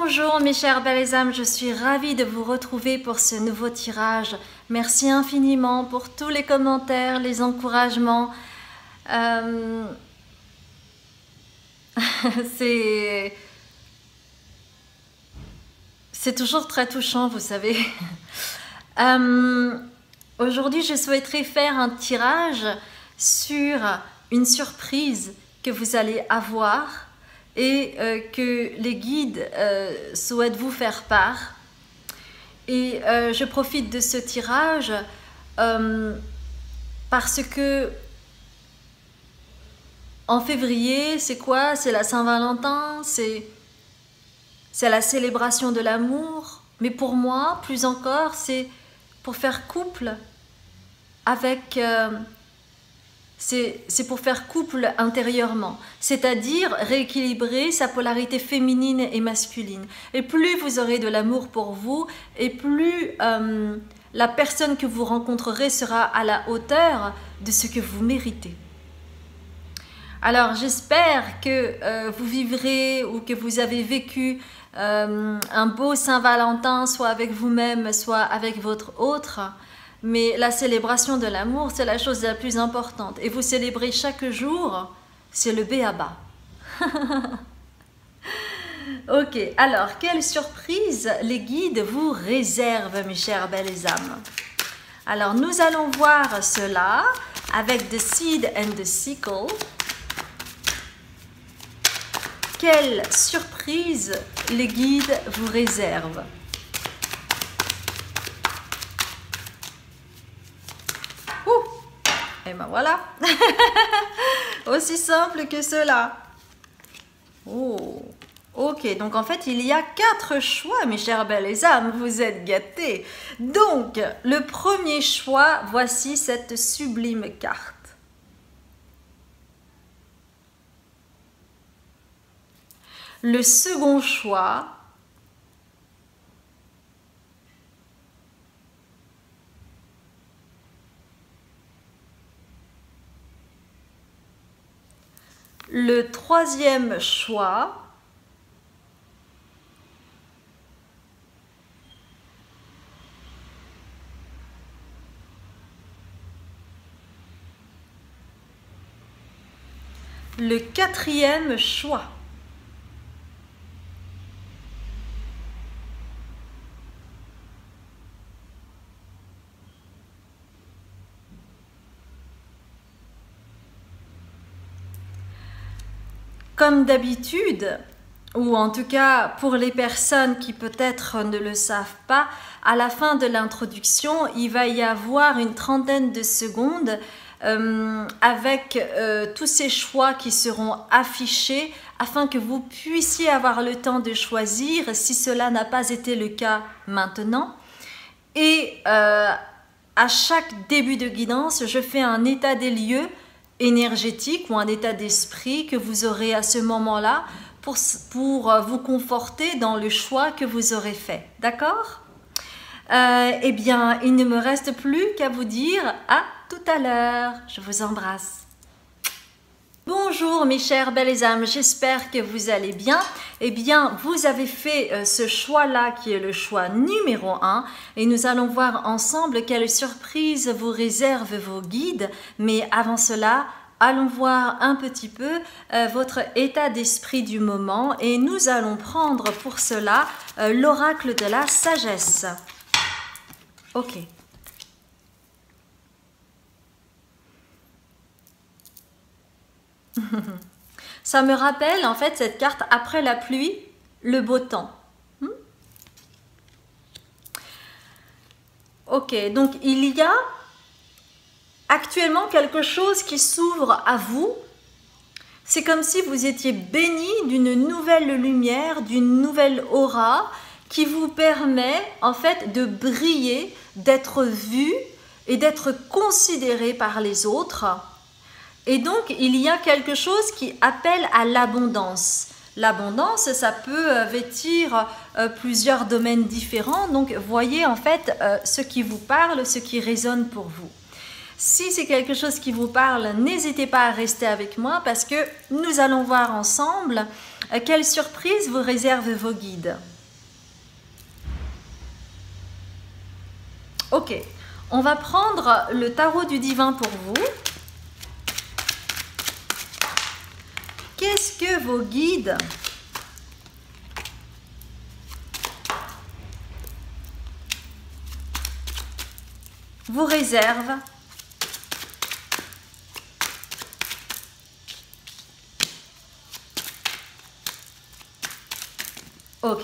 Bonjour mes chères belles âmes, je suis ravie de vous retrouver pour ce nouveau tirage. Merci infiniment pour tous les commentaires, les encouragements. C'est toujours très touchant, vous savez. Aujourd'hui, je souhaiterais faire un tirage sur une surprise que vous allez avoir et que les guides souhaitent vous faire part. Et je profite de ce tirage parce que en février, c'est quoi? C'est la Saint-Valentin, c'est la célébration de l'amour. Mais pour moi, plus encore, c'est pour faire couple avec... c'est pour faire couple intérieurement, c'est-à-dire rééquilibrer sa polarité féminine et masculine. Et plus vous aurez de l'amour pour vous, et plus la personne que vous rencontrerez sera à la hauteur de ce que vous méritez. Alors j'espère que vous vivrez ou que vous avez vécu un beau Saint-Valentin, soit avec vous-même, soit avec votre autre. Mais la célébration de l'amour, c'est la chose la plus importante. Et vous célébrez chaque jour, c'est le b.a.-ba. Ok, alors, quelle surprise les guides vous réservent, mes chères belles âmes. Alors, nous allons voir cela avec The Seed and the Sickle. Quelle surprise les guides vous réservent. Et ben voilà, aussi simple que cela. Oh, ok, donc en fait il y a 4 choix, mes chères belles âmes, vous êtes gâtés. Donc le premier choix, voici cette sublime carte. Le second choix, le troisième choix, le quatrième choix. Comme d'habitude, ou en tout cas pour les personnes qui peut-être ne le savent pas, à la fin de l'introduction, il va y avoir une trentaine de secondes avec tous ces choix qui seront affichés afin que vous puissiez avoir le temps de choisir si cela n'a pas été le cas maintenant. Et à chaque début de guidance, je fais un état des lieux énergétique ou un état d'esprit que vous aurez à ce moment-là pour vous conforter dans le choix que vous aurez fait. D'accord? Eh bien, il ne me reste plus qu'à vous dire à tout à l'heure. Je vous embrasse. Bonjour mes chères belles âmes, j'espère que vous allez bien. Eh bien, vous avez fait ce choix-là qui est le choix numéro 1 et nous allons voir ensemble quelle surprise vous réservent vos guides. Mais avant cela, allons voir un petit peu votre état d'esprit du moment et nous allons prendre pour cela l'oracle de la sagesse. Ok. Ça me rappelle en fait cette carte après la pluie, le beau temps. Ok, donc il y a actuellement quelque chose qui s'ouvre à vous. C'est comme si vous étiez béni d'une nouvelle lumière, d'une nouvelle aura qui vous permet en fait de briller, d'être vu et d'être considéré par les autres. Et donc, il y a quelque chose qui appelle à l'abondance. L'abondance, ça peut vêtir plusieurs domaines différents. Donc, voyez en fait ce qui vous parle, ce qui résonne pour vous. Si c'est quelque chose qui vous parle, n'hésitez pas à rester avec moi parce que nous allons voir ensemble quelle surprise vous réservent vos guides. Ok, on va prendre le tarot du divin pour vous. Qu'est-ce que vos guides vous réservent Ok.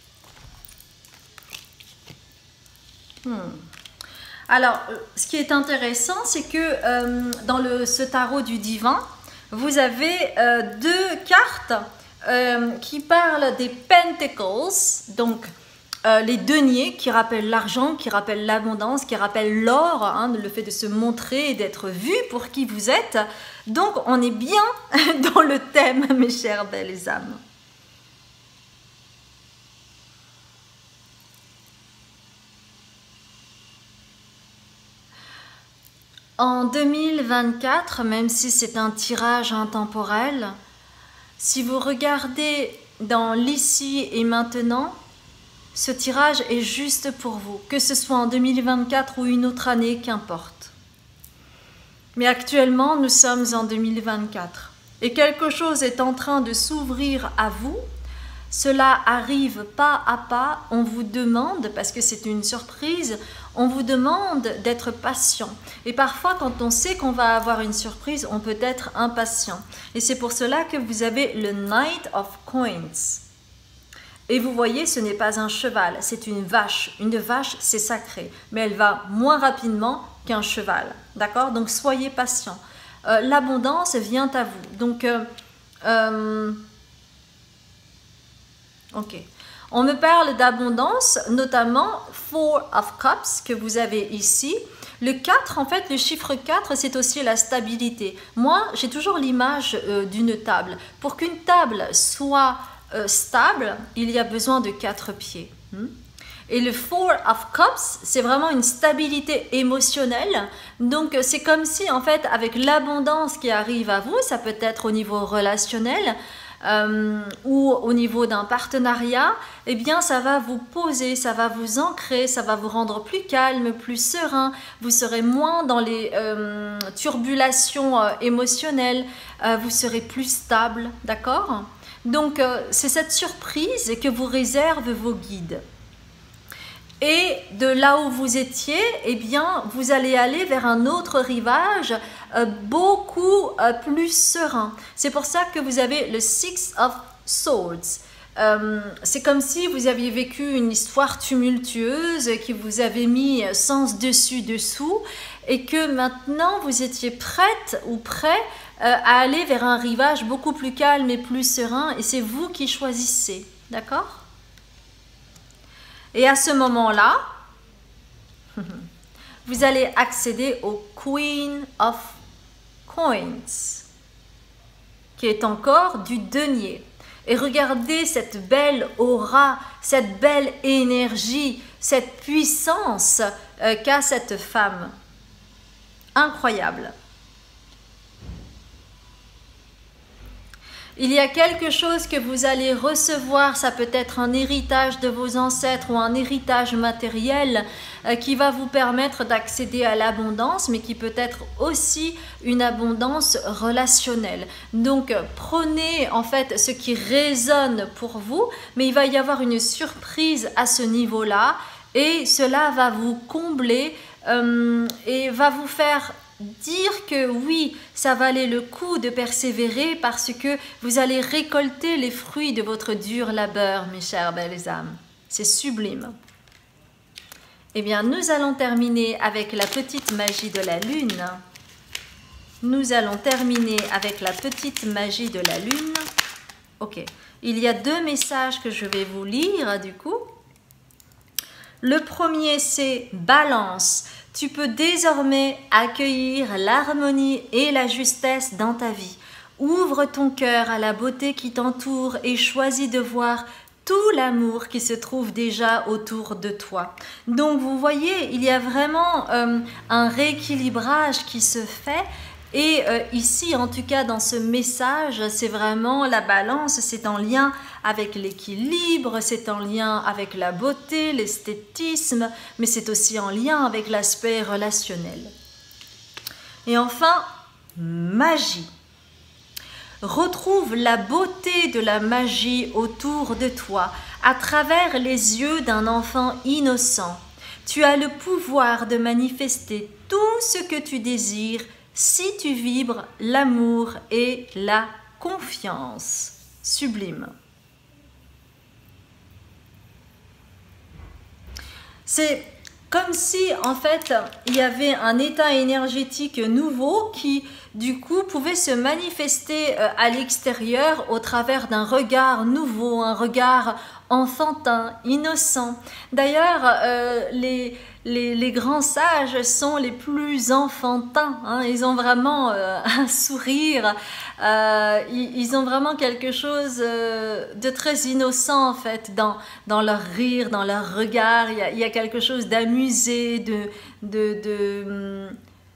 Alors, ce qui est intéressant, c'est que dans ce tarot du divin, vous avez deux cartes qui parlent des pentacles, donc les deniers qui rappellent l'argent, qui rappellent l'abondance, qui rappellent l'or, hein, le fait de se montrer et d'être vu pour qui vous êtes. Donc, on est bien dans le thème, mes chères belles âmes. En 2024, même si c'est un tirage intemporel, si vous regardez dans l'ici et maintenant, ce tirage est juste pour vous, que ce soit en 2024 ou une autre année, qu'importe. Mais actuellement, nous sommes en 2024 et quelque chose est en train de s'ouvrir à vous. Cela arrive pas à pas, on vous demande, parce que c'est une surprise, on vous demande d'être patient. Et parfois, quand on sait qu'on va avoir une surprise, on peut être impatient. Et c'est pour cela que vous avez le Knight of Coins. Et vous voyez, ce n'est pas un cheval, c'est une vache. Une vache, c'est sacré, mais elle va moins rapidement qu'un cheval. D'accord? Donc, soyez patient. L'abondance vient à vous. Donc, ok. On me parle d'abondance, notamment Four of Cups que vous avez ici. Le 4, en fait, le chiffre 4, c'est aussi la stabilité. Moi, j'ai toujours l'image d'une table. Pour qu'une table soit stable, il y a besoin de 4 pieds. Et le Four of Cups, c'est vraiment une stabilité émotionnelle. Donc, c'est comme si, en fait, avec l'abondance qui arrive à vous, ça peut être au niveau relationnel, ou au niveau d'un partenariat, eh bien ça va vous poser, ça va vous ancrer, ça va vous rendre plus calme, plus serein, vous serez moins dans les turbulations émotionnelles, vous serez plus stable, d'accord? Donc c'est cette surprise que vous réservent vos guides. Et de là où vous étiez, eh bien, vous allez aller vers un autre rivage beaucoup plus serein. C'est pour ça que vous avez le Six of Swords. C'est comme si vous aviez vécu une histoire tumultueuse qui vous avait mis sens dessus dessous et que maintenant vous étiez prête ou prêt à aller vers un rivage beaucoup plus calme et plus serein, et c'est vous qui choisissez, d'accord? Et à ce moment-là, vous allez accéder au Queen of Coins, qui est encore du denier. Et regardez cette belle aura, cette belle énergie, cette puissance qu'a cette femme. Incroyable. Il y a quelque chose que vous allez recevoir, ça peut être un héritage de vos ancêtres ou un héritage matériel qui va vous permettre d'accéder à l'abondance, mais qui peut être aussi une abondance relationnelle. Donc prenez en fait ce qui résonne pour vous, mais il va y avoir une surprise à ce niveau-là et cela va vous combler et va vous faire dire que oui, ça valait le coup de persévérer parce que vous allez récolter les fruits de votre dur labeur, mes chères belles âmes. C'est sublime. Eh bien, nous allons terminer avec la petite magie de la lune. Nous allons terminer avec la petite magie de la lune. Ok, il y a deux messages que je vais vous lire du coup. Le premier, c'est Balance. Tu peux désormais accueillir l'harmonie et la justesse dans ta vie. Ouvre ton cœur à la beauté qui t'entoure et choisis de voir tout l'amour qui se trouve déjà autour de toi. Donc vous voyez, il y a vraiment un rééquilibrage qui se fait Et ici, en tout cas, dans ce message, c'est vraiment la balance, c'est en lien avec l'équilibre, c'est en lien avec la beauté, l'esthétisme, mais c'est aussi en lien avec l'aspect relationnel. Et enfin, magie. Retrouve la beauté de la magie autour de toi à travers les yeux d'un enfant innocent. Tu as le pouvoir de manifester tout ce que tu désires si tu vibres l'amour et la confiance. Sublime. C'est comme si, en fait, il y avait un état énergétique nouveau qui, du coup, pouvait se manifester à l'extérieur au travers d'un regard nouveau, un regard enfantin, innocent. D'ailleurs, les grands sages sont les plus enfantins, hein. Ils ont vraiment un sourire, ils ont vraiment quelque chose de très innocent en fait dans leur rire, dans leur regard. Il y a quelque chose d'amusé, de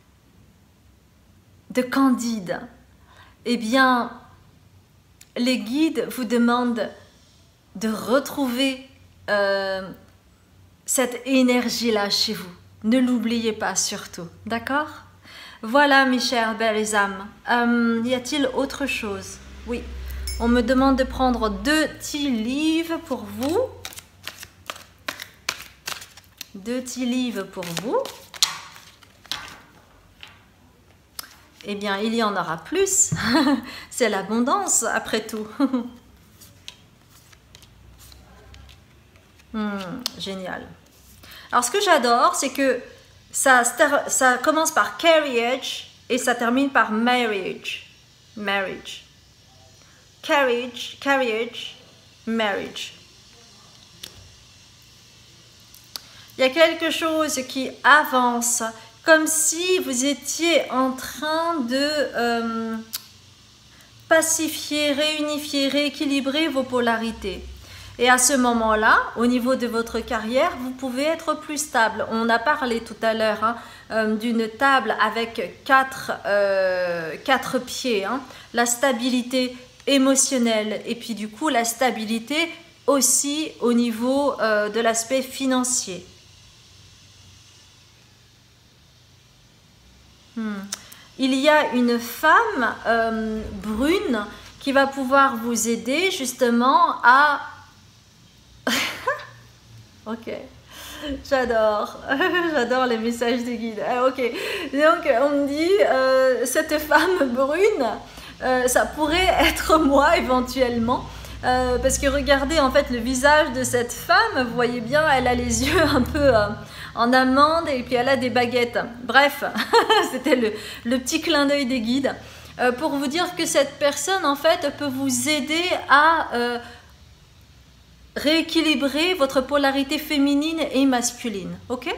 candide. Eh bien, les guides vous demandent de retrouver cette énergie-là chez vous. Ne l'oubliez pas surtout, d'accord? Voilà mes chères belles âmes. Y a-t-il autre chose? Oui, on me demande de prendre 2 tea leaves pour vous. 2 tea leaves pour vous. Eh bien, il y en aura plus. C'est l'abondance, après tout. Génial. Alors, ce que j'adore, c'est que ça commence par carriage et ça termine par marriage. Marriage. Carriage, marriage. Il y a quelque chose qui avance, comme si vous étiez en train de pacifier, réunifier, rééquilibrer vos polarités. Et à ce moment-là, au niveau de votre carrière, vous pouvez être plus stable. On a parlé tout à l'heure d'une table avec 4 pieds. Hein. La stabilité émotionnelle et puis du coup la stabilité aussi au niveau de l'aspect financier. Il y a une femme brune qui va pouvoir vous aider justement à... Ok, j'adore les messages des guides. Ok, donc on me dit cette femme brune, ça pourrait être moi éventuellement. Parce que regardez en fait le visage de cette femme, vous voyez bien, elle a les yeux un peu en amande et puis elle a des baguettes. Bref, c'était le petit clin d'œil des guides pour vous dire que cette personne en fait peut vous aider à rééquilibrer votre polarité féminine et masculine. Ok?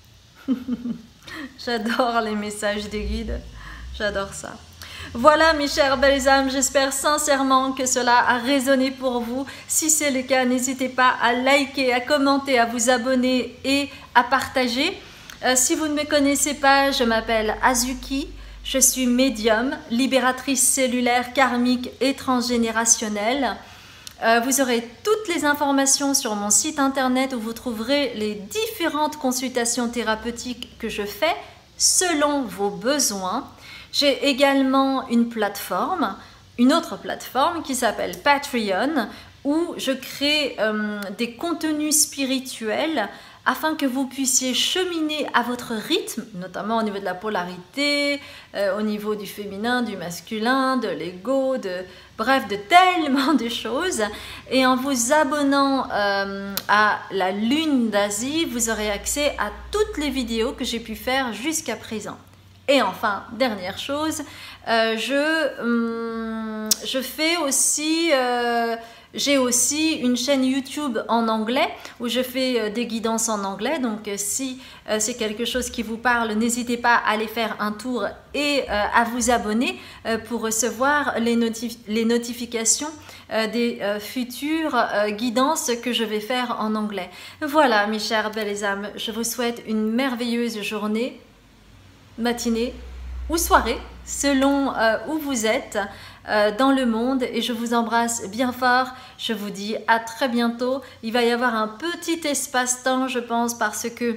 J'adore les messages des guides, j'adore ça. Voilà mes chères belles âmes, j'espère sincèrement que cela a résonné pour vous. Si c'est le cas, n'hésitez pas à liker, à commenter, à vous abonner et à partager. Si vous ne me connaissez pas, je m'appelle Azuki, je suis médium, libératrice cellulaire, karmique et transgénérationnelle. Vous aurez toutes les informations sur mon site internet où vous trouverez les différentes consultations thérapeutiques que je fais selon vos besoins. J'ai également une autre plateforme qui s'appelle Patreon où je crée des contenus spirituels afin que vous puissiez cheminer à votre rythme, notamment au niveau de la polarité, au niveau du féminin, du masculin, de l'ego, bref, de tellement de choses. Et en vous abonnant à la Lune d'Asie, vous aurez accès à toutes les vidéos que j'ai pu faire jusqu'à présent. Et enfin, dernière chose, je fais aussi... j'ai aussi une chaîne YouTube en anglais où je fais des guidances en anglais. Donc si c'est quelque chose qui vous parle, n'hésitez pas à aller faire un tour et à vous abonner pour recevoir les notifications des futures guidances que je vais faire en anglais. Voilà mes chères belles âmes, je vous souhaite une merveilleuse journée, matinée ou soirée selon où vous êtes dans le monde, et je vous embrasse bien fort. Je vous dis à très bientôt. Il va y avoir un petit espace-temps, je pense, parce que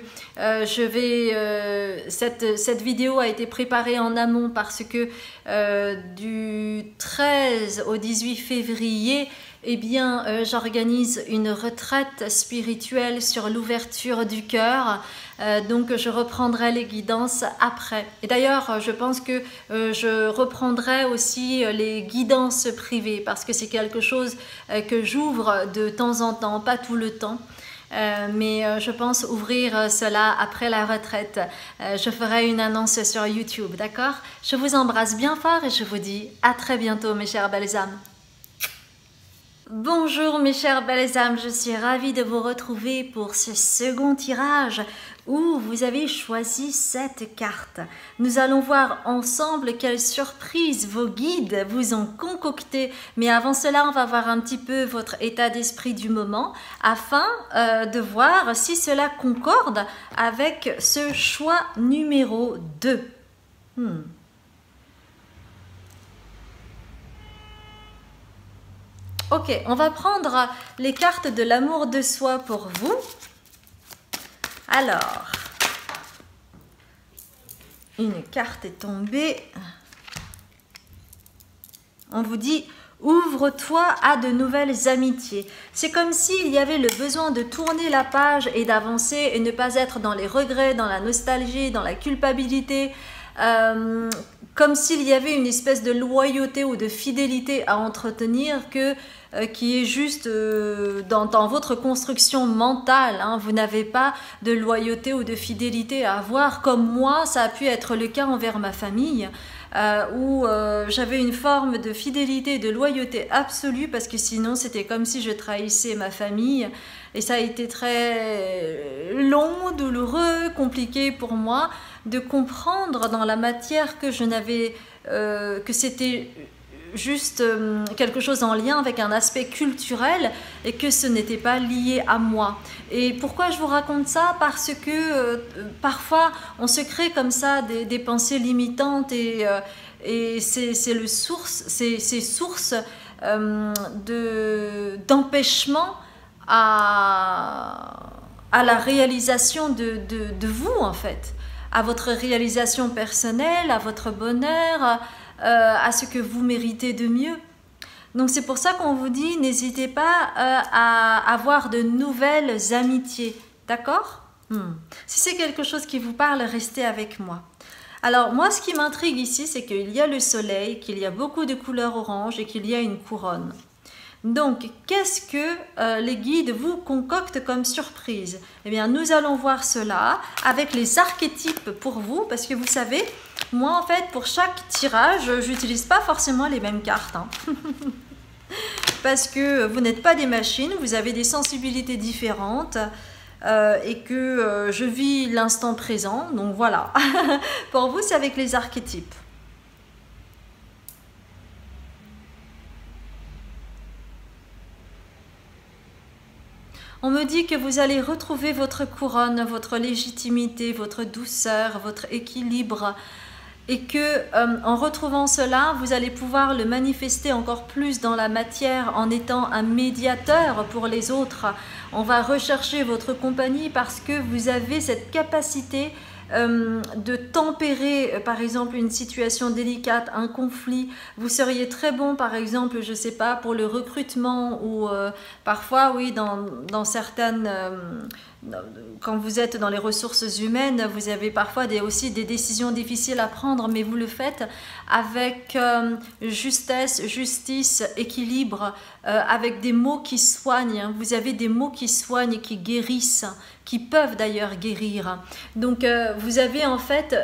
cette vidéo a été préparée en amont, parce que du 13 au 18 février, eh bien, j'organise une retraite spirituelle sur l'ouverture du cœur. Donc je reprendrai les guidances après. Et d'ailleurs, je pense que je reprendrai aussi les guidances privées, parce que c'est quelque chose que j'ouvre de temps en temps, pas tout le temps. Mais je pense ouvrir cela après la retraite. Je ferai une annonce sur YouTube, d'accord? Je vous embrasse bien fort et je vous dis à très bientôt, mes chères belles âmes. Bonjour mes chères belles âmes, je suis ravie de vous retrouver pour ce second tirage où vous avez choisi cette carte. Nous allons voir ensemble quelles surprises vos guides vous ont concocté. Mais avant cela, on va voir un petit peu votre état d'esprit du moment afin de voir si cela concorde avec ce choix numéro 2. Ok, on va prendre les cartes de l'amour de soi pour vous. Alors, une carte est tombée. On vous dit, ouvre-toi à de nouvelles amitiés. C'est comme s'il y avait le besoin de tourner la page et d'avancer et ne pas être dans les regrets, dans la nostalgie, dans la culpabilité. Comme s'il y avait une espèce de loyauté ou de fidélité à entretenir qui est juste dans votre construction mentale. Hein. Vous n'avez pas de loyauté ou de fidélité à avoir, comme moi, ça a pu être le cas envers ma famille, où j'avais une forme de fidélité et de loyauté absolue, parce que sinon c'était comme si je trahissais ma famille. Et ça a été très long, douloureux, compliqué pour moi de comprendre dans la matière que je n'avais, que c'était juste quelque chose en lien avec un aspect culturel et que ce n'était pas lié à moi. Et pourquoi je vous raconte ça? Parce que parfois on se crée comme ça des pensées limitantes et c'est source d'empêchement à la réalisation de vous, en fait, à votre réalisation personnelle, à votre bonheur, à ce que vous méritez de mieux. Donc c'est pour ça qu'on vous dit, n'hésitez pas à avoir de nouvelles amitiés, d'accord? Si c'est quelque chose qui vous parle, restez avec moi. Alors moi, ce qui m'intrigue ici, c'est qu'il y a le soleil, qu'il y a beaucoup de couleurs orange et qu'il y a une couronne. Donc, qu'est-ce que les guides vous concoctent comme surprise? Eh bien, nous allons voir cela avec les archétypes pour vous, parce que vous savez, moi, en fait, pour chaque tirage, je n'utilise pas forcément les mêmes cartes. Hein. Parce que vous n'êtes pas des machines, vous avez des sensibilités différentes et que je vis l'instant présent. Donc, voilà. Pour vous, c'est avec les archétypes. On me dit que vous allez retrouver votre couronne, votre légitimité, votre douceur, votre équilibre, et que en retrouvant cela, vous allez pouvoir le manifester encore plus dans la matière en étant un médiateur pour les autres. On va rechercher votre compagnie parce que vous avez cette capacité de tempérer par exemple une situation délicate, un conflit. Vous seriez très bon par exemple, je sais pas, pour le recrutement ou parfois oui dans certaines quand vous êtes dans les ressources humaines, vous avez parfois aussi des décisions difficiles à prendre, mais vous le faites avec justesse, justice, équilibre, avec des mots qui soignent. Vous avez des mots qui soignent, qui guérissent, qui peuvent d'ailleurs guérir. Donc vous avez en fait...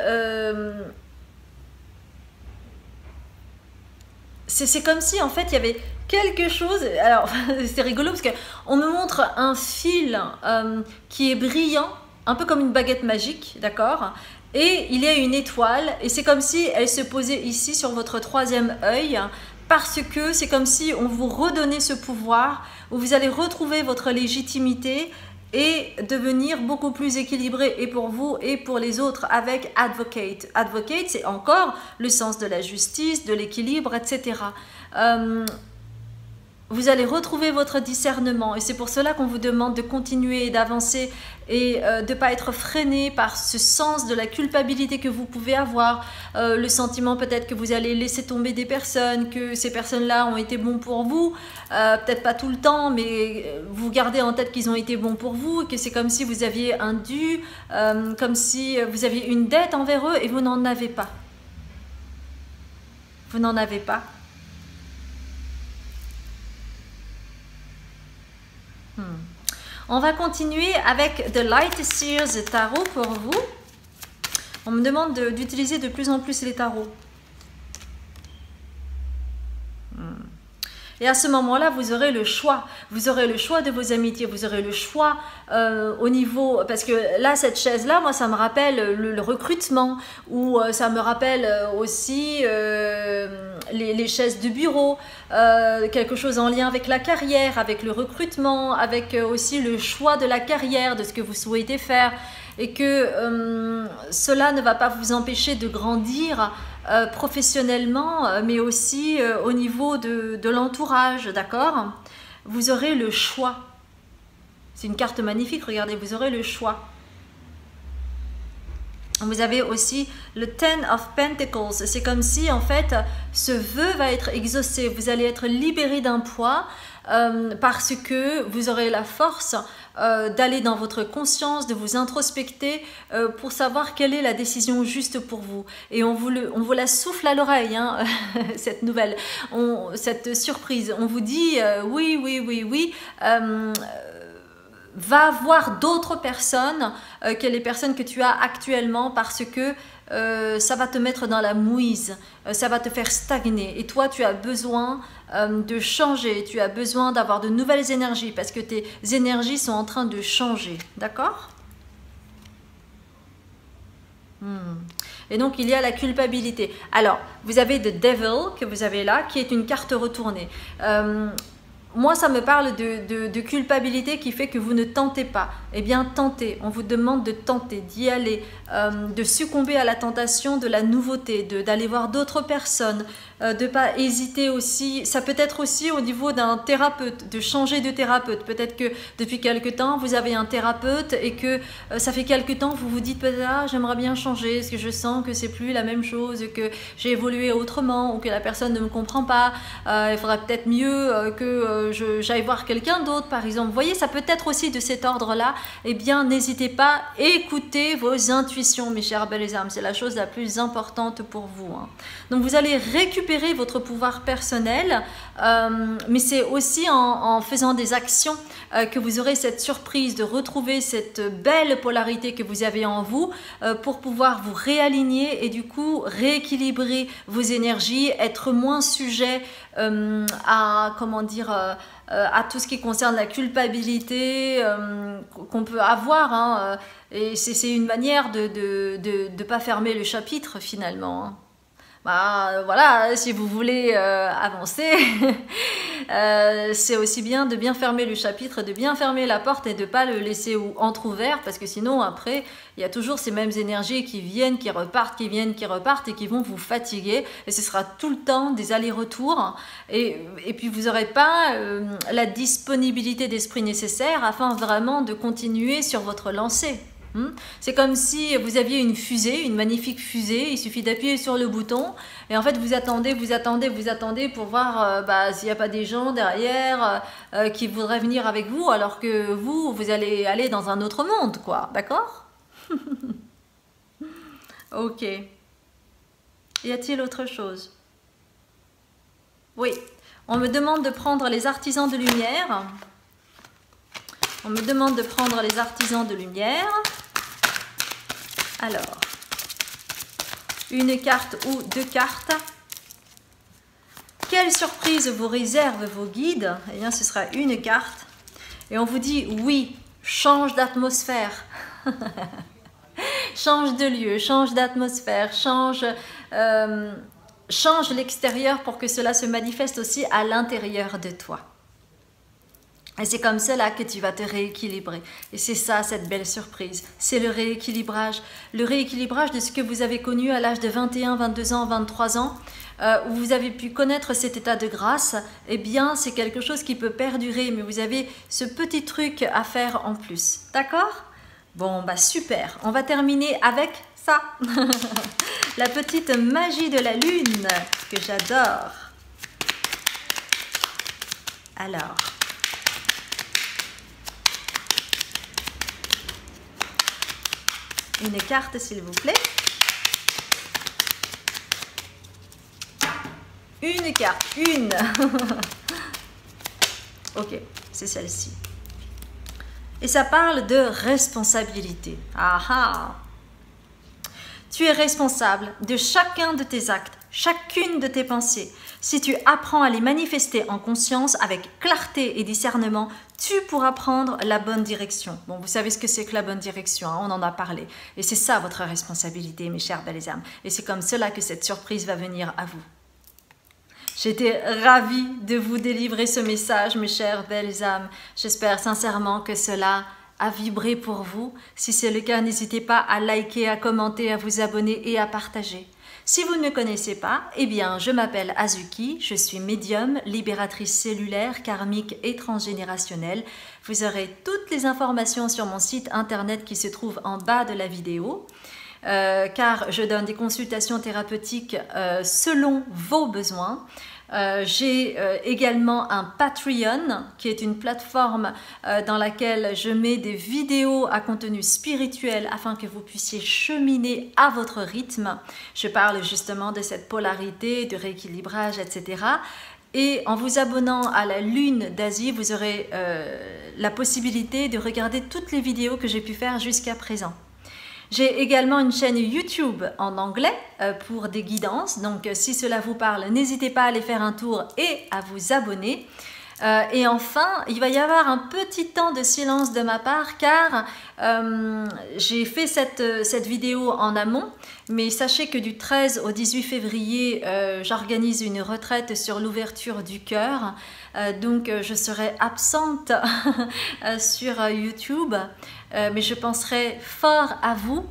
c'est comme si en fait il y avait quelque chose, alors c'est rigolo parce qu'on me montre un fil qui est brillant, un peu comme une baguette magique, d'accord? Et il y a une étoile et c'est comme si elle se posait ici sur votre troisième œil, parce que c'est comme si on vous redonnait ce pouvoir où vous allez retrouver votre légitimité et devenir beaucoup plus équilibré et pour vous et pour les autres avec advocate. Advocate, c'est encore le sens de la justice, de l'équilibre, etc. Vous allez retrouver votre discernement et c'est pour cela qu'on vous demande de continuer d'avancer et de ne pas être freiné par ce sens de la culpabilité que vous pouvez avoir, le sentiment peut-être que vous allez laisser tomber des personnes, que ces personnes-là ont été bons pour vous, peut-être pas tout le temps, mais vous gardez en tête qu'ils ont été bons pour vous, que c'est comme si vous aviez un dû, comme si vous aviez une dette envers eux et vous n'en avez pas. Vous n'en avez pas. On va continuer avec The Light Seers Tarot pour vous. On me demande d'utiliser de plus en plus les tarots. Et à ce moment-là, vous aurez le choix. Vous aurez le choix de vos amitiés. Vous aurez le choix au niveau... Parce que là, cette chaise-là, moi, ça me rappelle le recrutement. Ou ça me rappelle aussi les chaises de bureau. Quelque chose en lien avec la carrière, avec le recrutement, avec aussi le choix de la carrière, de ce que vous souhaitez faire. Et que cela ne va pas vous empêcher de grandir professionnellement, mais aussi au niveau de l'entourage, d'accord? Vous aurez le choix. C'est une carte magnifique, regardez, vous aurez le choix. Vous avez aussi le Ten of Pentacles. C'est comme si, en fait, ce vœu va être exaucé. Vous allez être libéré d'un poids parce que vous aurez la force d'aller dans votre conscience, de vous introspecter pour savoir quelle est la décision juste pour vous. Et on vous la souffle à l'oreille, hein, cette nouvelle, cette surprise. On vous dit oui, oui, oui, oui. Va voir d'autres personnes que les personnes que tu as actuellement parce que ça va te mettre dans la mouise, ça va te faire stagner et toi tu as besoin de changer, tu as besoin d'avoir de nouvelles énergies parce que tes énergies sont en train de changer, d'accord? Et donc il y a la culpabilité. Alors vous avez The Devil que vous avez là qui est une carte retournée. Moi, ça me parle de culpabilité qui fait que vous ne tentez pas. Eh bien, tentez. On vous demande de tenter, d'y aller, de succomber à la tentation de la nouveauté, d'aller voir d'autres personnes, de ne pas hésiter aussi. Ça peut être aussi au niveau d'un thérapeute, de changer de thérapeute. Peut-être que depuis quelque temps, vous avez un thérapeute et que ça fait quelque temps, vous vous dites peut-être ah, j'aimerais bien changer, parce que je sens que c'est plus la même chose, que j'ai évolué autrement ou que la personne ne me comprend pas. Il faudrait peut-être mieux que j'aille voir quelqu'un d'autre, par exemple. Vous voyez, ça peut être aussi de cet ordre-là. Eh bien, n'hésitez pas, écoutez vos intuitions, mes chers belles âmes. C'est la chose la plus importante pour vous. Hein. Donc, vous allez récupérer votre pouvoir personnel, mais c'est aussi en faisant des actions que vous aurez cette surprise de retrouver cette belle polarité que vous avez en vous pour pouvoir vous réaligner et du coup rééquilibrer vos énergies, être moins sujet à, comment dire, à tout ce qui concerne la culpabilité qu'on peut avoir. Hein, et c'est une manière de ne pas fermer le chapitre finalement. Hein. Bah, voilà, si vous voulez avancer, c'est aussi bien de bien fermer le chapitre, de bien fermer la porte et de ne pas le laisser entrouvert parce que sinon après, il y a toujours ces mêmes énergies qui viennent, qui repartent, qui viennent, qui repartent et qui vont vous fatiguer et ce sera tout le temps des allers-retours et puis vous n'aurez pas la disponibilité d'esprit nécessaire afin vraiment de continuer sur votre lancée. C'est comme si vous aviez une fusée, une magnifique fusée, il suffit d'appuyer sur le bouton et en fait vous attendez pour voir s'il n'y a pas des gens derrière qui voudraient venir avec vous alors que vous allez aller dans un autre monde, quoi, d'accord? Ok. Y a-t-il autre chose? Oui, on me demande de prendre les artisans de lumière. On me demande de prendre les artisans de lumière. Alors, une carte ou deux cartes. Quelle surprise vous réservent vos guides? Eh bien, ce sera une carte. Et on vous dit, oui, change d'atmosphère. Change de lieu, change d'atmosphère, change l'extérieur pour que cela se manifeste aussi à l'intérieur de toi. Et c'est comme cela que tu vas te rééquilibrer. Et c'est ça, cette belle surprise. C'est le rééquilibrage. Le rééquilibrage de ce que vous avez connu à l'âge de 21, 22 ans, 23 ans, où vous avez pu connaître cet état de grâce. Eh bien, c'est quelque chose qui peut perdurer, mais vous avez ce petit truc à faire en plus. D'accord? Bon, bah super. On va terminer avec ça. La petite magie de la lune, que j'adore. Alors... une carte, s'il vous plaît. Une carte, une. Ok, c'est celle-ci. Et ça parle de responsabilité. Ah ah. Tu es responsable de chacun de tes actes, chacune de tes pensées. Si tu apprends à les manifester en conscience avec clarté et discernement, tu pourras prendre la bonne direction. Bon, vous savez ce que c'est que la bonne direction, hein, on en a parlé. Et c'est ça votre responsabilité, mes chères belles âmes. Et c'est comme cela que cette surprise va venir à vous. J'étais ravie de vous délivrer ce message, mes chères belles âmes. J'espère sincèrement que cela a vibré pour vous. Si c'est le cas, n'hésitez pas à liker, à commenter, à vous abonner et à partager. Si vous ne me connaissez pas, eh bien, je m'appelle Azuki, je suis médium, libératrice cellulaire, karmique et transgénérationnelle. Vous aurez toutes les informations sur mon site internet qui se trouve en bas de la vidéo, car je donne des consultations thérapeutiques selon vos besoins. J'ai également un Patreon qui est une plateforme dans laquelle je mets des vidéos à contenu spirituel afin que vous puissiez cheminer à votre rythme. Je parle justement de cette polarité, de rééquilibrage, etc. Et en vous abonnant à la Lune d'Asie, vous aurez la possibilité de regarder toutes les vidéos que j'ai pu faire jusqu'à présent. J'ai également une chaîne YouTube en anglais pour des guidances, donc si cela vous parle, n'hésitez pas à aller faire un tour et à vous abonner. Et enfin, il va y avoir un petit temps de silence de ma part car j'ai fait cette vidéo en amont, mais sachez que du 13 au 18 février, j'organise une retraite sur l'ouverture du cœur. Donc je serai absente sur YouTube, mais je penserai fort à vous.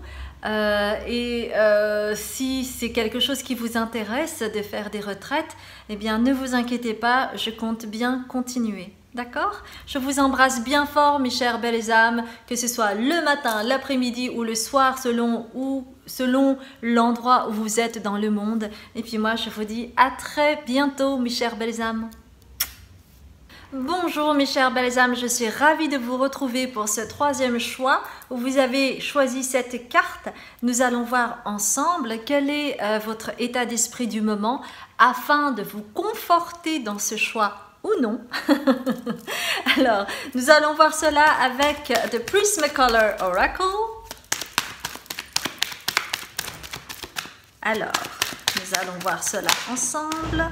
Si c'est quelque chose qui vous intéresse de faire des retraites, eh bien ne vous inquiétez pas, je compte bien continuer. D'accord? Je vous embrasse bien fort, mes chères belles âmes, que ce soit le matin, l'après-midi ou le soir, selon l'endroit où vous êtes dans le monde. Et puis moi, je vous dis à très bientôt, mes chères belles âmes. Bonjour mes chères belles âmes, je suis ravie de vous retrouver pour ce troisième choix où vous avez choisi cette carte. Nous allons voir ensemble quel est votre état d'esprit du moment afin de vous conforter dans ce choix ou non. Alors, nous allons voir cela avec The Prismacolor Oracle. Alors, nous allons voir cela ensemble.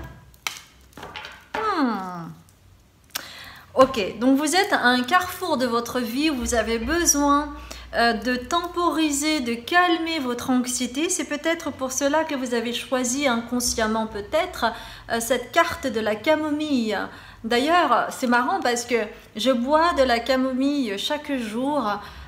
Ok, donc vous êtes à un carrefour de votre vie où vous avez besoin de temporiser, de calmer votre anxiété. C'est peut-être pour cela que vous avez choisi inconsciemment peut-être cette carte de la camomille. D'ailleurs, c'est marrant parce que je bois de la camomille chaque jour.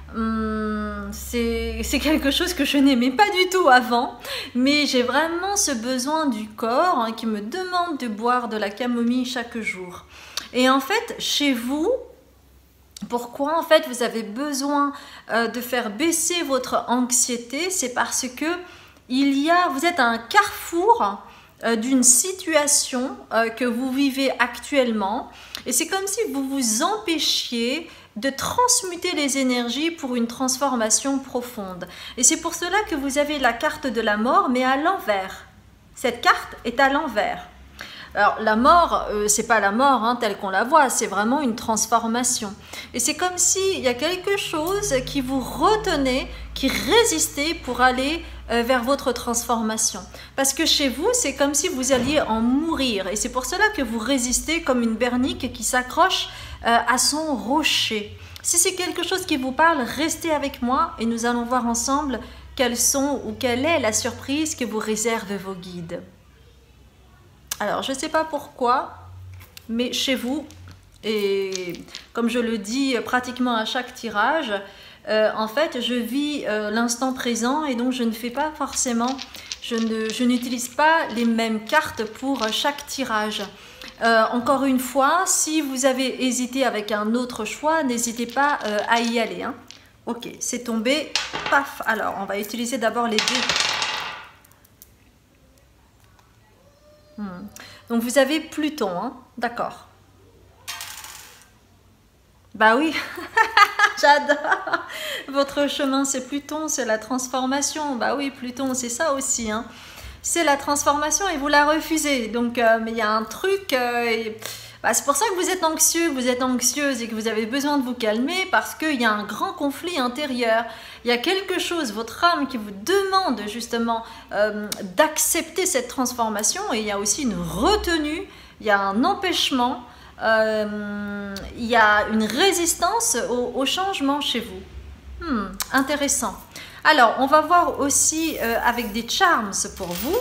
C'est quelque chose que je n'aimais pas du tout avant, mais j'ai vraiment ce besoin du corps qui me demande de boire de la camomille chaque jour. Et en fait, chez vous, pourquoi en fait vous avez besoin de faire baisser votre anxiété? C'est parce que vous êtes à un carrefour d'une situation que vous vivez actuellement, et c'est comme si vous vous empêchiez de transmuter les énergies pour une transformation profonde. Et c'est pour cela que vous avez la carte de la mort, mais à l'envers. Cette carte est à l'envers. Alors la mort, c'est pas la mort telle qu'on la voit, c'est vraiment une transformation. Et c'est comme s'il y a quelque chose qui vous retenait, qui résistait pour aller vers votre transformation. Parce que chez vous, c'est comme si vous alliez en mourir. Et c'est pour cela que vous résistez comme une bernique qui s'accroche à son rocher. Si c'est quelque chose qui vous parle, restez avec moi et nous allons voir ensemble quelle est la surprise que vous réservent vos guides. Alors, je ne sais pas pourquoi, mais chez vous, Et comme je le dis pratiquement à chaque tirage, en fait, je vis l'instant présent et donc je ne fais pas forcément, je n'utilise pas les mêmes cartes pour chaque tirage. Encore une fois, si vous avez hésité avec un autre choix, n'hésitez pas à y aller. Hein. Ok, c'est tombé. Paf. Alors, on va utiliser d'abord les dés. Donc, vous avez Pluton. Hein. D'accord. Bah oui, j'adore. Votre chemin, c'est Pluton, c'est la transformation. Bah oui, Pluton, c'est ça aussi. Hein. C'est la transformation et vous la refusez. Donc, mais il y a un truc... c'est pour ça que vous êtes anxieux, que vous êtes anxieuse et que vous avez besoin de vous calmer parce qu'il y a un grand conflit intérieur. Il y a quelque chose, votre âme qui vous demande justement d'accepter cette transformation et il y a aussi une retenue, il y a un empêchement, il y a une résistance au changement chez vous. Intéressant. Alors, on va voir aussi avec des charms pour vous.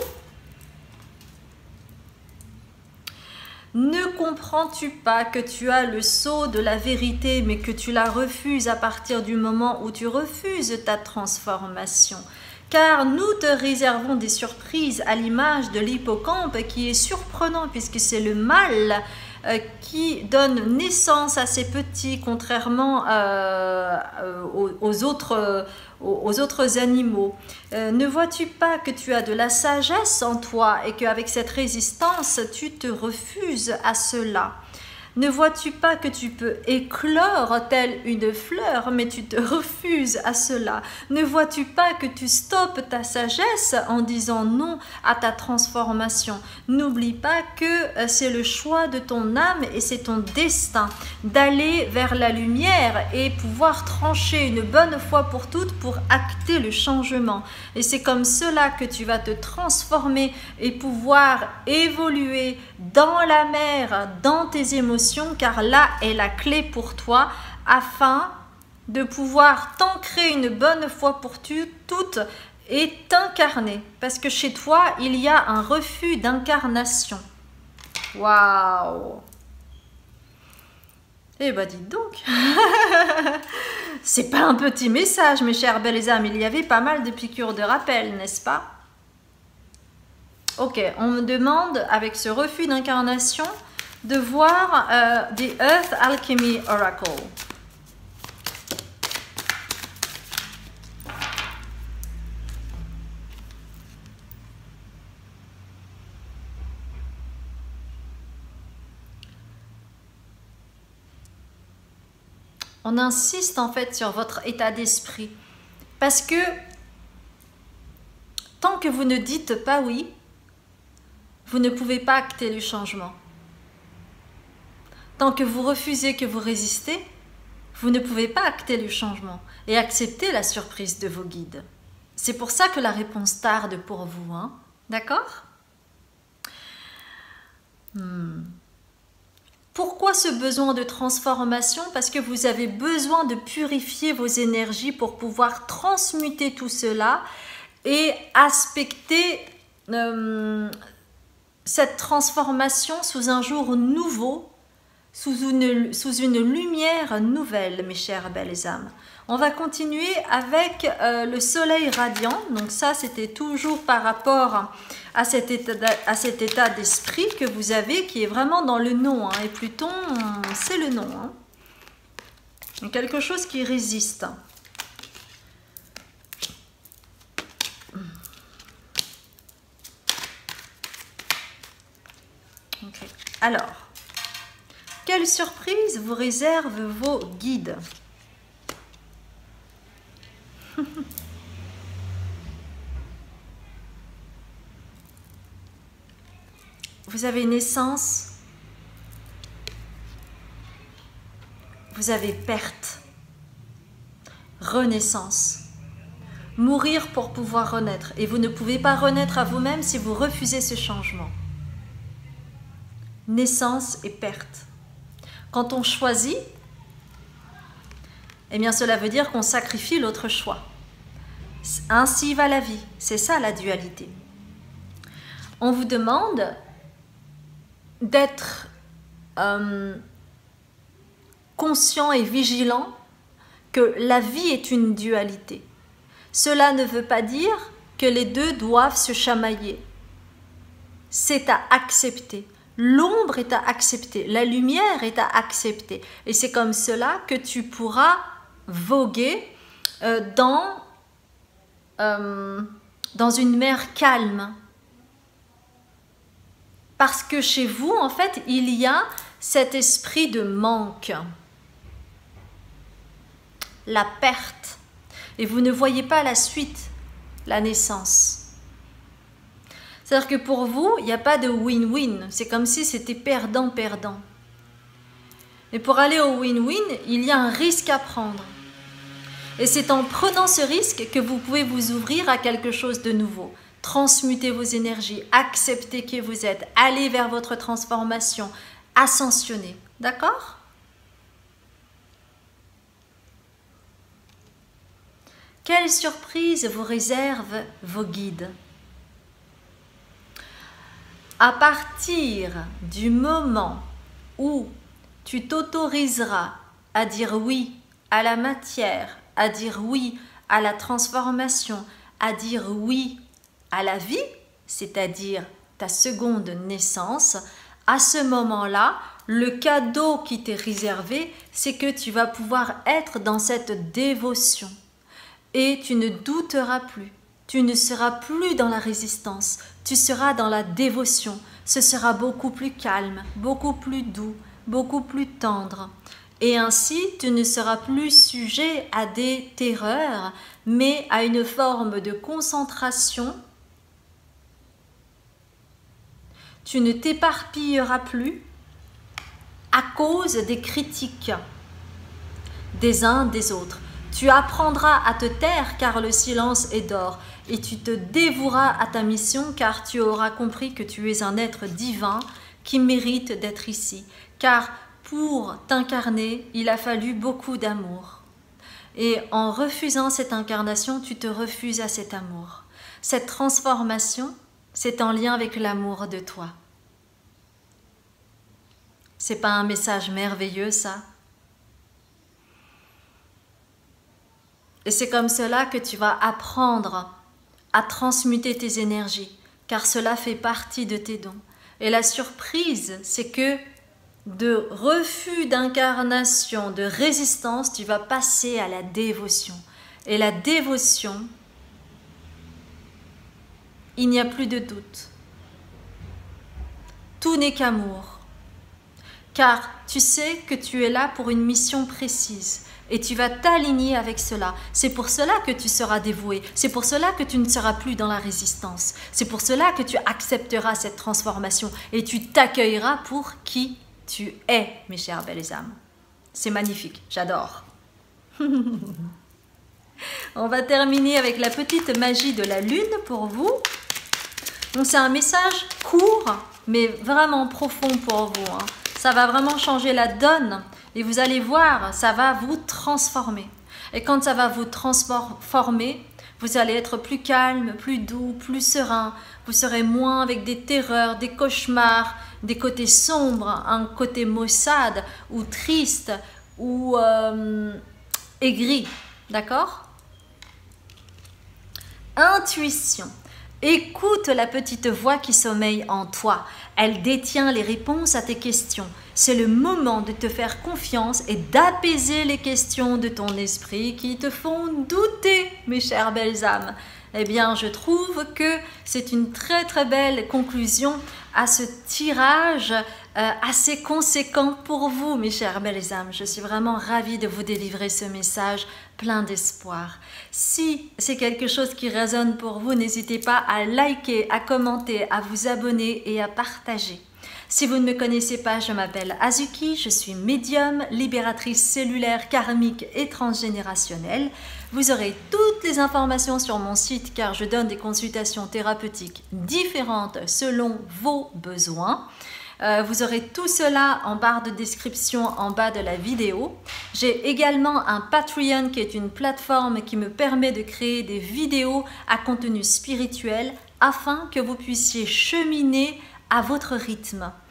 Ne comprends-tu pas que tu as le sceau de la vérité, mais que tu la refuses à partir du moment où tu refuses ta transformation? Car nous te réservons des surprises à l'image de l'hippocampe qui est surprenant puisque c'est le mâle qui donne naissance à ces petits, contrairement aux autres animaux. Ne vois-tu pas que tu as de la sagesse en toi et qu'avec cette résistance, tu te refuses à cela? Ne vois-tu pas que tu peux éclore telle une fleur, mais tu te refuses à cela? Ne vois-tu pas que tu stoppes ta sagesse en disant non à ta transformation? N'oublie pas que c'est le choix de ton âme et c'est ton destin d'aller vers la lumière et pouvoir trancher une bonne fois pour toutes pour acter le changement. Et c'est comme cela que tu vas te transformer et pouvoir évoluer dans la mer, dans tes émotions, car là est la clé pour toi afin de pouvoir t'ancrer une bonne fois pour toutes et t'incarner. Parce que chez toi, il y a un refus d'incarnation. Waouh! Eh ben dites donc, c'est pas un petit message mes chers belles âmes, il y avait pas mal de piqûres de rappel, n'est-ce pas? Ok, on me demande avec ce refus d'incarnation de voir The Earth Alchemy Oracle. On insiste en fait sur votre état d'esprit parce que tant que vous ne dites pas oui, vous ne pouvez pas acter le changement. Tant que vous refusez, que vous résistez, vous ne pouvez pas acter le changement et accepter la surprise de vos guides. C'est pour ça que la réponse tarde pour vous, hein? D'accord? Pourquoi ce besoin de transformation? Parce que vous avez besoin de purifier vos énergies pour pouvoir transmuter tout cela et aspecter cette transformation sous un jour nouveau, sous une lumière nouvelle, mes chères belles âmes. On va continuer avec le soleil radiant. Donc ça, c'était toujours par rapport à cet état d'esprit que vous avez, qui est vraiment dans le non. Hein. Et Pluton, c'est le non. Hein. Quelque chose qui résiste. Okay. Alors, quelle surprise vous réservent vos guides? Vous avez naissance, vous avez perte, renaissance, mourir pour pouvoir renaître. Et vous ne pouvez pas renaître à vous-même si vous refusez ce changement. Naissance et perte. Quand on choisit, eh bien cela veut dire qu'on sacrifie l'autre choix. Ainsi va la vie, c'est ça la dualité. On vous demande d'être conscient et vigilant que la vie est une dualité. Cela ne veut pas dire que les deux doivent se chamailler. C'est à accepter. L'ombre est à accepter. La lumière est à accepter. Et c'est comme cela que tu pourras voguer dans une mer calme. Parce que chez vous, en fait, il y a cet esprit de manque. La perte. Et vous ne voyez pas la suite, la naissance. C'est-à-dire que pour vous, il n'y a pas de win-win. C'est comme si c'était perdant-perdant. Mais pour aller au win-win, il y a un risque à prendre. Et c'est en prenant ce risque que vous pouvez vous ouvrir à quelque chose de nouveau. Transmuter vos énergies, accepter qui vous êtes, aller vers votre transformation, ascensionner. D'accord ? Quelle surprise vous réservent vos guides ? À partir du moment où tu t'autoriseras à dire oui à la matière, à dire oui à la transformation, à dire oui à la vie, c'est-à-dire ta seconde naissance, à ce moment-là, le cadeau qui t'est réservé, c'est que tu vas pouvoir être dans cette dévotion. Et tu ne douteras plus, tu ne seras plus dans la résistance, tu seras dans la dévotion. Ce sera beaucoup plus calme, beaucoup plus doux, beaucoup plus tendre. Et ainsi, tu ne seras plus sujet à des terreurs, mais à une forme de concentration. Tu ne t'éparpilleras plus à cause des critiques des uns des autres. Tu apprendras à te taire car le silence est d'or et tu te dévoueras à ta mission car tu auras compris que tu es un être divin qui mérite d'être ici. Car pour t'incarner, il a fallu beaucoup d'amour. Et en refusant cette incarnation, tu te refuses à cet amour. Cette transformation, c'est en lien avec l'amour de toi. C'est pas un message merveilleux, ça ? Et c'est comme cela que tu vas apprendre à transmuter tes énergies, car cela fait partie de tes dons. Et la surprise, c'est que de refus d'incarnation, de résistance, tu vas passer à la dévotion. Et la dévotion, il n'y a plus de doute. Tout n'est qu'amour. Car tu sais que tu es là pour une mission précise. Et tu vas t'aligner avec cela. C'est pour cela que tu seras dévoué. C'est pour cela que tu ne seras plus dans la résistance. C'est pour cela que tu accepteras cette transformation. Et tu t'accueilleras pour qui tu es, mes chères belles âmes. C'est magnifique, j'adore. On va terminer avec la petite magie de la lune pour vous. Donc c'est un message court, mais vraiment profond pour vous. Hein. Ça va vraiment changer la donne. Et vous allez voir, ça va vous transformer. Et quand ça va vous transformer, vous allez être plus calme, plus doux, plus serein. Vous serez moins avec des terreurs, des cauchemars, des côtés sombres, un côté maussade ou triste ou aigri. D'accord ? Intuition. Écoute la petite voix qui sommeille en toi. Elle détient les réponses à tes questions. C'est le moment de te faire confiance et d'apaiser les questions de ton esprit qui te font douter, mes chères belles âmes. Eh bien, je trouve que c'est une très très belle conclusion à ce tirage assez conséquent pour vous, mes chères belles âmes. Je suis vraiment ravie de vous délivrer ce message plein d'espoir. Si c'est quelque chose qui résonne pour vous, n'hésitez pas à liker, à commenter, à vous abonner et à partager. Si vous ne me connaissez pas, je m'appelle Azuki, je suis médium, libératrice cellulaire, karmique et transgénérationnelle. Vous aurez toutes les informations sur mon site car je donne des consultations thérapeutiques différentes selon vos besoins. Vous aurez tout cela en barre de description en bas de la vidéo. J'ai également un Patreon qui est une plateforme qui me permet de créer des vidéos à contenu spirituel afin que vous puissiez cheminer à votre rythme.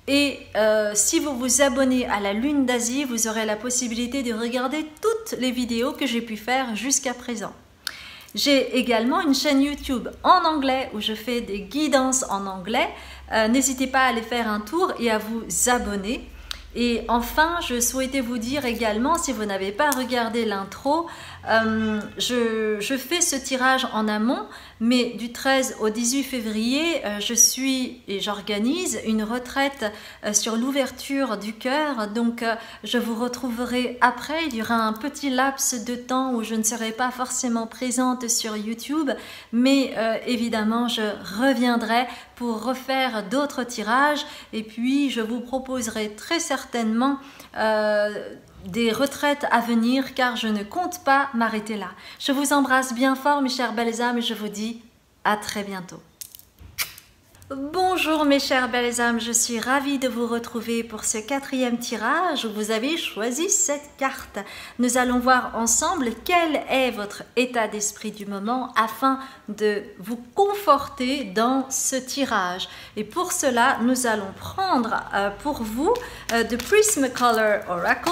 Et si vous vous abonnez à la Lune d'Asie, vous aurez la possibilité de regarder toutes les vidéos que j'ai pu faire jusqu'à présent. J'ai également une chaîne YouTube en anglais où je fais des guidances en anglais. N'hésitez pas à aller faire un tour et à vous abonner. Et enfin, je souhaitais vous dire également, si vous n'avez pas regardé l'intro, je fais ce tirage en amont, mais du 13 au 18 février, j'organise une retraite sur l'ouverture du cœur. Donc, je vous retrouverai après. Il y aura un petit laps de temps où je ne serai pas forcément présente sur YouTube, mais évidemment, je reviendrai pour refaire d'autres tirages. Et puis, je vous proposerai très certainement des retraites à venir, car je ne compte pas m'arrêter là. Je vous embrasse bien fort, mes chères belles âmes, et je vous dis à très bientôt. Bonjour mes chères belles âmes, je suis ravie de vous retrouver pour ce 4e tirage où vous avez choisi cette carte. Nous allons voir ensemble quel est votre état d'esprit du moment afin de vous conforter dans ce tirage. Et pour cela, nous allons prendre pour vous The Prismacolor Oracle.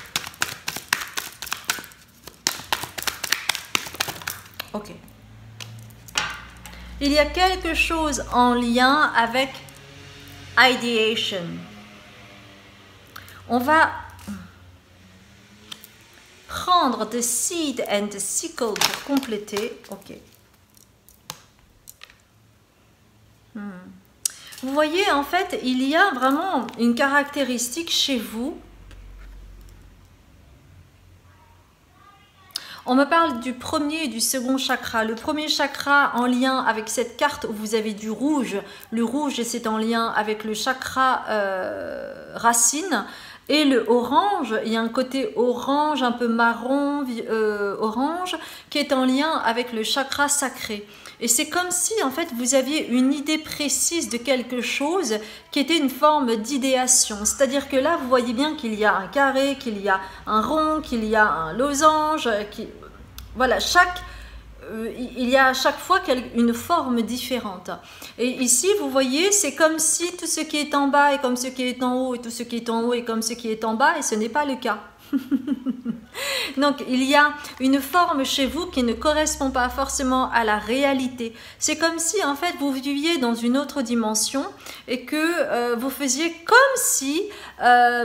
Ok. Il y a quelque chose en lien avec ideation. On va prendre the seed and the sickle pour compléter. Ok. Vous voyez, en fait, il y a vraiment une caractéristique chez vous. On me parle du premier et du second chakra. Le premier chakra en lien avec cette carte où vous avez du rouge. Le rouge, c'est en lien avec le chakra racine. Et le orange, il y a un côté orange, un peu marron, orange, qui est en lien avec le chakra sacré. Et c'est comme si, en fait, vous aviez une idée précise de quelque chose qui était une forme d'idéation. C'est-à-dire que là, vous voyez bien qu'il y a un carré, qu'il y a un rond, qu'il y a un losange. Voilà, il y a à chaque fois une forme différente. Et ici, vous voyez, c'est comme si tout ce qui est en bas est comme ce qui est en haut, et tout ce qui est en haut est comme ce qui est en bas, et ce n'est pas le cas. Donc, il y a une forme chez vous qui ne correspond pas forcément à la réalité. C'est comme si, en fait, vous viviez dans une autre dimension et que vous faisiez comme si la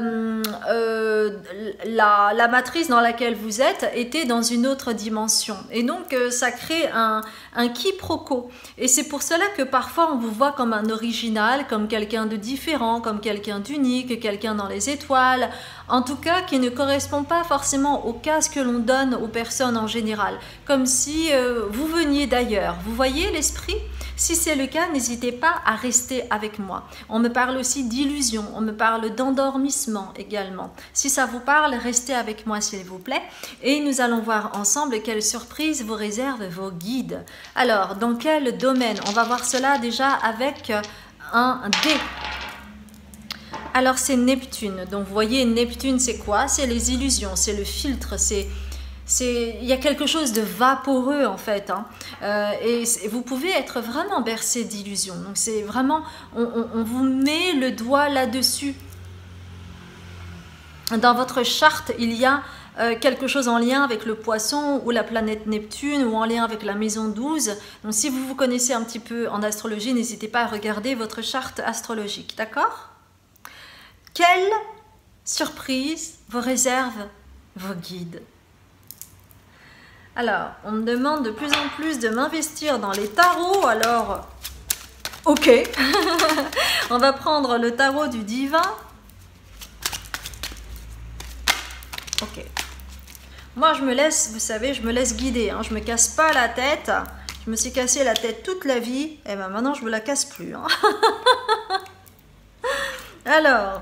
matrice dans laquelle vous êtes était dans une autre dimension. Et donc, ça crée un quiproquo. Et c'est pour cela que parfois, on vous voit comme un original, comme quelqu'un de différent, comme quelqu'un d'unique, quelqu'un dans les étoiles, en tout cas qui ne correspond pas forcément au cas que l'on donne aux personnes en général, comme si vous veniez d'ailleurs. Vous voyez l'esprit? Si c'est le cas, n'hésitez pas à rester avec moi. On me parle aussi d'illusion, on me parle d'endormissement également. Si ça vous parle, restez avec moi s'il vous plaît. Et nous allons voir ensemble quelles surprises vous réservent vos guides. Alors, dans quel domaine? On va voir cela déjà avec un dé. Alors c'est Neptune, donc vous voyez Neptune c'est quoi? C'est les illusions, c'est le filtre, il y a quelque chose de vaporeux en fait, hein. Et vous pouvez être vraiment bercé d'illusions, donc c'est vraiment, on vous met le doigt là-dessus. Dans votre charte, il y a quelque chose en lien avec le poisson ou la planète Neptune ou en lien avec la maison 12. Donc si vous vous connaissez un petit peu en astrologie, n'hésitez pas à regarder votre charte astrologique, d'accord? Quelle surprise vous réservent vos guides? Alors, on me demande de plus en plus de m'investir dans les tarots, alors, ok. On va prendre le tarot du divin. Ok. Moi, je me laisse, vous savez, je me laisse guider, hein. Je me casse pas la tête. Je me suis cassé la tête toute la vie, et ben maintenant, je me la casse plus, hein. Alors...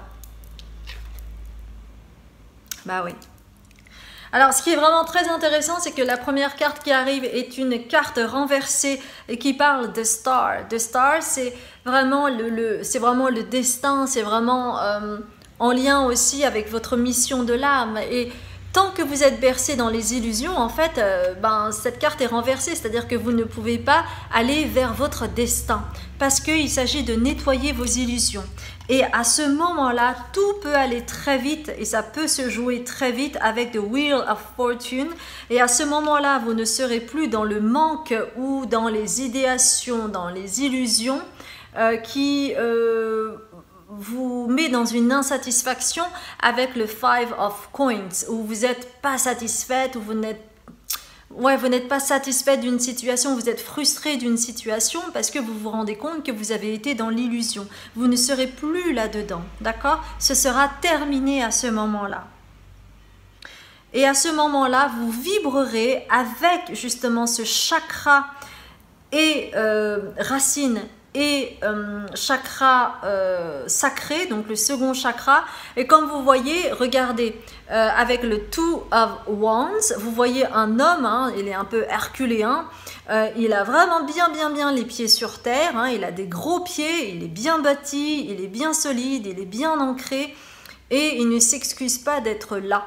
Bah oui. Alors, ce qui est vraiment très intéressant, c'est que la première carte qui arrive est une carte renversée et qui parle de Star. The Star, c'est vraiment le destin, c'est vraiment en lien aussi avec votre mission de l'âme. Et Tant que vous êtes bercé dans les illusions, en fait, cette carte est renversée, c'est-à-dire que vous ne pouvez pas aller vers votre destin, parce qu'il s'agit de nettoyer vos illusions. Et à ce moment-là, tout peut aller très vite et ça peut se jouer très vite avec The Wheel of Fortune. Et à ce moment-là, vous ne serez plus dans le manque ou dans les idéations, dans les illusions qui vous met dans une insatisfaction avec le Five of Coins, où vous n'êtes pas satisfaite, où vous n'êtes pas satisfait d'une situation, vous êtes frustré d'une situation parce que vous vous rendez compte que vous avez été dans l'illusion. Vous ne serez plus là-dedans, d'accord? Ce sera terminé à ce moment-là. Et à ce moment-là, vous vibrerez avec justement ce chakra et racine et chakra sacré, donc le second chakra. Et comme vous voyez, regardez, avec le Two of Wands, vous voyez un homme, hein, il est un peu herculéen, il a vraiment bien les pieds sur terre, hein, il a des gros pieds, il est bien bâti, il est bien solide, il est bien ancré, et il ne s'excuse pas d'être là.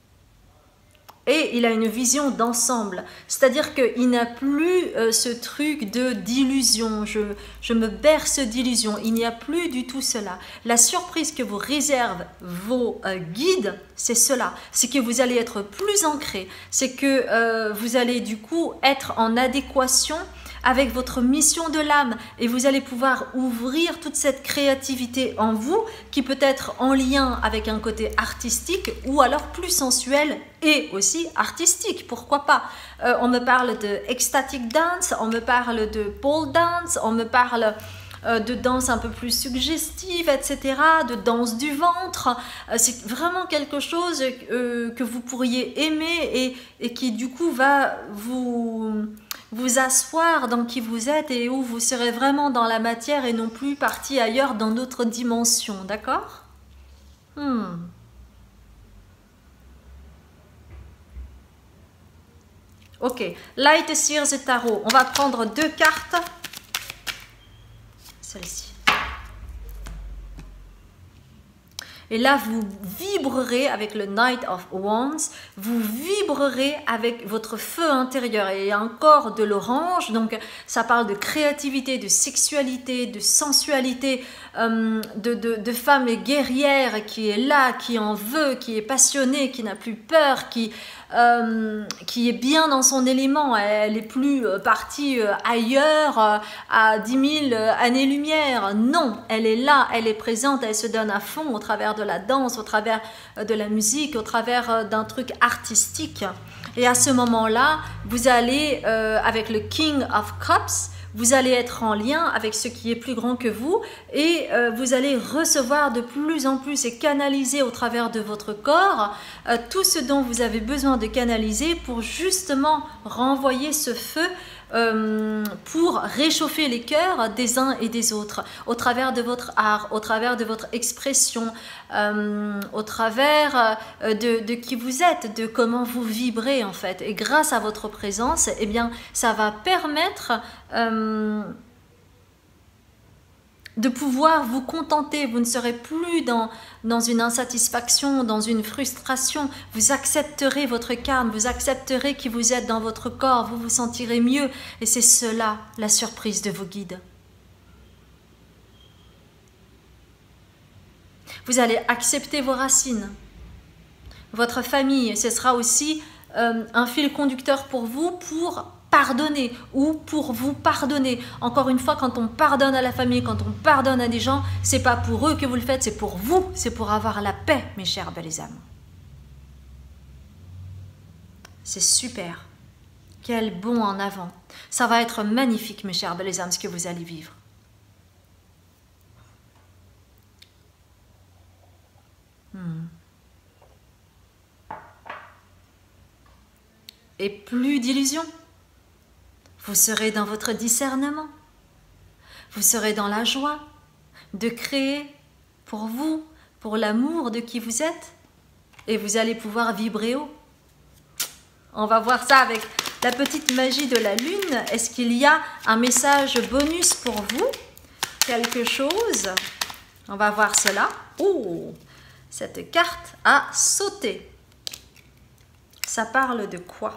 Et il a une vision d'ensemble, c'est-à-dire qu'il n'a plus ce truc d'illusion, je me berce d'illusion, il n'y a plus du tout cela. La surprise que vous réservent vos guides, c'est cela, c'est que vous allez être plus ancré, c'est que vous allez du coup être en adéquation avec votre mission de l'âme et vous allez pouvoir ouvrir toute cette créativité en vous qui peut être en lien avec un côté artistique ou alors plus sensuel et aussi artistique, pourquoi pas. On me parle de ecstatic dance, on me parle de pole dance, on me parle de danse un peu plus suggestive, etc., de danse du ventre. C'est vraiment quelque chose que vous pourriez aimer et qui du coup va vous asseoir dans qui vous êtes et où vous serez vraiment dans la matière et non plus parti ailleurs dans d'autres dimensions, d'accord? Ok, Light Seers Tarot. On va prendre 2 cartes. Celle-ci. Et là, vous vibrerez avec le Knight of Wands, vous vibrerez avec votre feu intérieur. Et il y a encore de l'orange, donc ça parle de créativité, de sexualité, de sensualité, de femme guerrière qui est là, qui en veut, qui est passionnée, qui n'a plus peur, qui est bien dans son élément. Elle est plus partie ailleurs à 10 000 années-lumière. Non, elle est là, elle est présente, elle se donne à fond au travers de la danse, au travers de la musique, au travers d'un truc artistique. Et à ce moment-là, vous allez, avec le King of Cups, vous allez être en lien avec ce qui est plus grand que vous et vous allez recevoir de plus en plus et canaliser au travers de votre corps tout ce dont vous avez besoin de canaliser pour justement renvoyer ce feu pour réchauffer les cœurs des uns et des autres au travers de votre art, au travers de votre expression, au travers de qui vous êtes, de comment vous vibrez en fait. Et grâce à votre présence, eh bien, ça va permettre de pouvoir vous contenter. Vous ne serez plus dans une insatisfaction, dans une frustration. Vous accepterez votre karma, vous accepterez qui vous êtes dans votre corps, vous vous sentirez mieux. Et c'est cela, la surprise de vos guides. Vous allez accepter vos racines, votre famille. Ce sera aussi un fil conducteur pour vous pour pardonner ou pour vous pardonner. Encore une fois, quand on pardonne à la famille, quand on pardonne à des gens, c'est pas pour eux que vous le faites, c'est pour vous, c'est pour avoir la paix, mes chères belles âmes. C'est super. Quel bond en avant. Ça va être magnifique, mes chères belles âmes, ce que vous allez vivre. Et plus d'illusions. Vous serez dans votre discernement. Vous serez dans la joie de créer pour vous, pour l'amour de qui vous êtes. Et vous allez pouvoir vibrer haut. On va voir ça avec la petite magie de la lune. Est-ce qu'il y a un message bonus pour vous? Quelque chose? On va voir cela. Oh, cette carte a sauté. ça parle de quoi?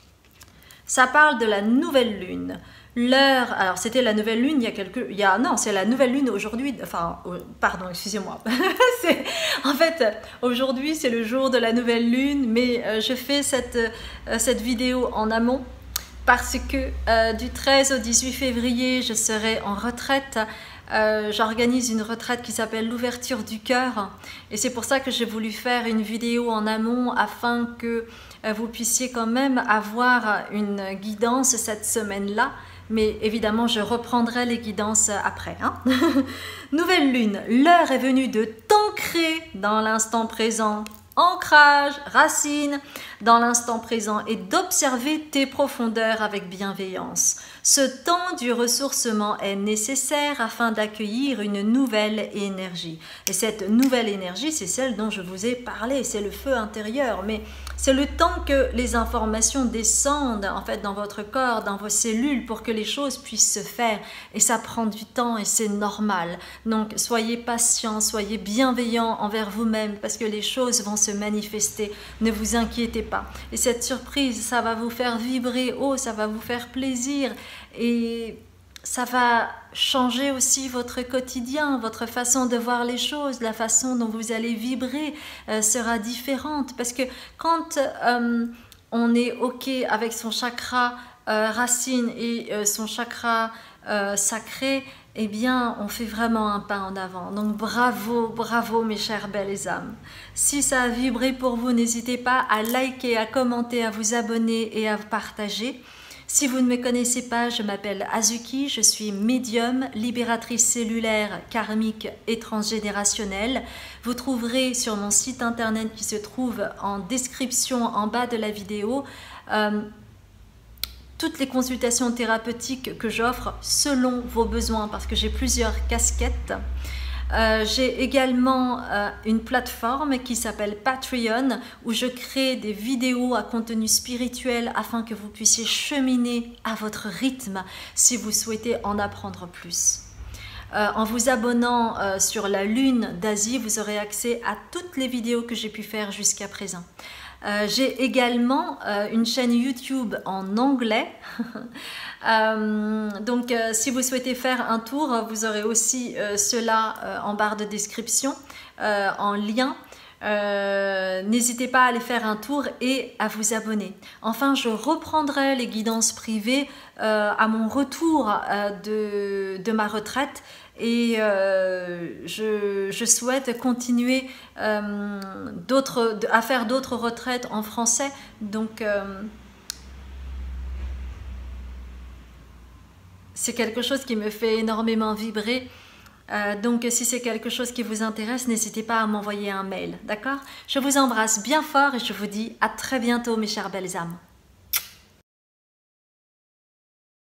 Ça parle de la nouvelle lune. L'heure, alors c'était la nouvelle lune non, c'est la nouvelle lune aujourd'hui, enfin, pardon, excusez-moi. En fait, aujourd'hui c'est le jour de la nouvelle lune, mais je fais cette vidéo en amont parce que du 13 au 18 février, je serai en retraite. J'organise une retraite qui s'appelle l'ouverture du cœur et c'est pour ça que j'ai voulu faire une vidéo en amont afin que vous puissiez quand même avoir une guidance cette semaine-là, mais évidemment je reprendrai les guidances après. Hein. Nouvelle lune, l'heure est venue de t'ancrer dans l'instant présent. Ancrage, racine dans l'instant présent et d'observer tes profondeurs avec bienveillance. Ce temps du ressourcement est nécessaire afin d'accueillir une nouvelle énergie. Et cette nouvelle énergie, c'est celle dont je vous ai parlé, c'est le feu intérieur. Mais c'est le temps que les informations descendent en fait dans votre corps, dans vos cellules pour que les choses puissent se faire. Et ça prend du temps et c'est normal. Donc soyez patient, soyez bienveillant envers vous-même parce que les choses vont se manifester. Ne vous inquiétez pas. Et cette surprise, ça va vous faire vibrer haut, ça va vous faire plaisir. Et ça va changer aussi votre quotidien, votre façon de voir les choses, la façon dont vous allez vibrer sera différente. Parce que quand on est OK avec son chakra racine et son chakra sacré, eh bien, on fait vraiment un pas en avant. Donc, bravo, bravo mes chères belles âmes. Si ça a vibré pour vous, n'hésitez pas à liker, à commenter, à vous abonner et à partager. Si vous ne me connaissez pas, je m'appelle Azuki, je suis médium, libératrice cellulaire, karmique et transgénérationnelle. Vous trouverez sur mon site internet qui se trouve en description en bas de la vidéo toutes les consultations thérapeutiques que j'offre selon vos besoins parce que j'ai plusieurs casquettes. J'ai également une plateforme qui s'appelle Patreon où je crée des vidéos à contenu spirituel afin que vous puissiez cheminer à votre rythme si vous souhaitez en apprendre plus. En vous abonnant sur la Lune d'Asie, vous aurez accès à toutes les vidéos que j'ai pu faire jusqu'à présent. J'ai également une chaîne YouTube en anglais. Donc si vous souhaitez faire un tour, vous aurez aussi cela en barre de description, en lien. N'hésitez pas à aller faire un tour et à vous abonner. Enfin, je reprendrai les guidances privées à mon retour de ma retraite et je souhaite continuer à faire d'autres retraites en français. Donc, c'est quelque chose qui me fait énormément vibrer. Donc si c'est quelque chose qui vous intéresse, n'hésitez pas à m'envoyer un mail, d'accord? Je vous embrasse bien fort et je vous dis à très bientôt mes chères belles âmes.